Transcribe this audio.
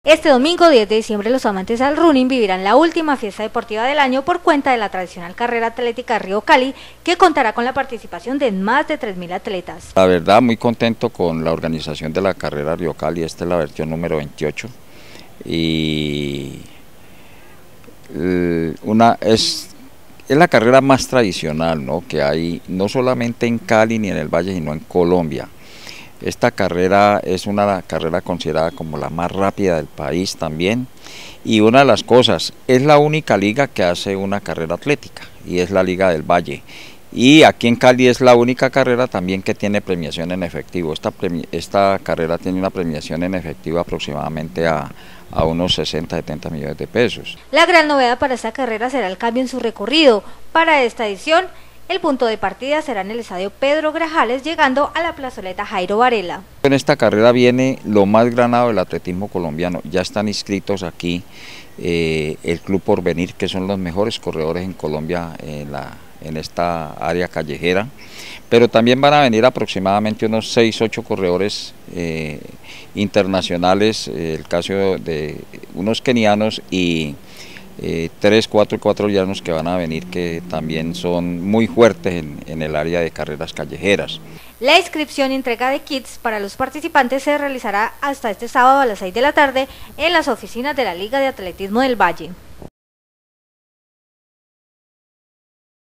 Este domingo 10 de diciembre los amantes al running vivirán la última fiesta deportiva del año por cuenta de la tradicional carrera atlética Río Cali, que contará con la participación de más de 3.000 atletas. La verdad, muy contento con la organización de la carrera Río Cali. Esta es la versión número 28 y es la carrera más tradicional, ¿no?, que hay, no solamente en Cali ni en el Valle, sino en Colombia. Esta carrera es una carrera considerada como la más rápida del país también, y una de las cosas, es la única liga que hace una carrera atlética, y es la Liga del Valle. Y aquí en Cali es la única carrera también que tiene premiación en efectivo. Esta carrera tiene una premiación en efectivo aproximadamente a unos 60-70 millones de pesos. La gran novedad para esta carrera será el cambio en su recorrido. Para esta edición, el punto de partida será en el estadio Pedro Grajales, llegando a la plazoleta Jairo Varela. En esta carrera viene lo más granado del atletismo colombiano. Ya están inscritos aquí el Club Porvenir, que son los mejores corredores en Colombia en esta área callejera, pero también van a venir aproximadamente unos 6-8 corredores internacionales, el caso de unos kenianos y 3-4 ecuatorianos que van a venir, que también son muy fuertes en el área de carreras callejeras. La inscripción y entrega de kits para los participantes se realizará hasta este sábado a las 6 de la tarde en las oficinas de la Liga de Atletismo del Valle.